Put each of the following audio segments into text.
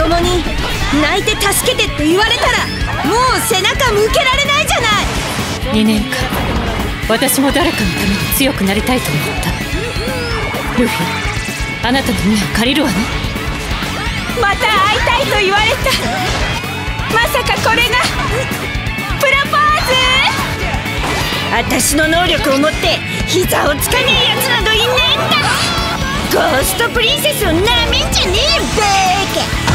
供に泣いて助けてって言われたらもう背中向けられないじゃない。 2年間私も誰かのために強くなりたいと思った。ルフィ、あなたの目を借りるわね。 また会いたいと言われた。まさかこれがプロポーズ？私の能力を持って膝をつかねえやつなどいねえんだ。ゴーストプリンセスをなめんじゃねえよバーカ。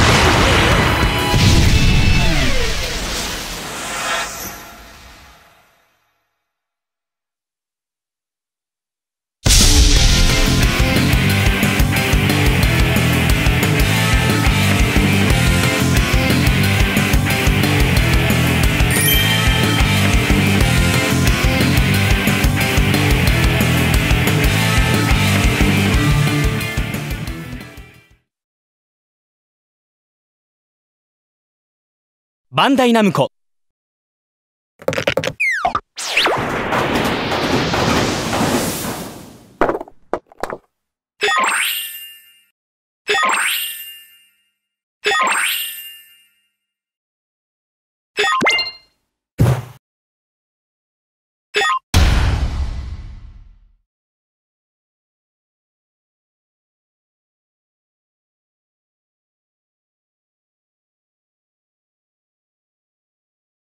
バンダイナムコ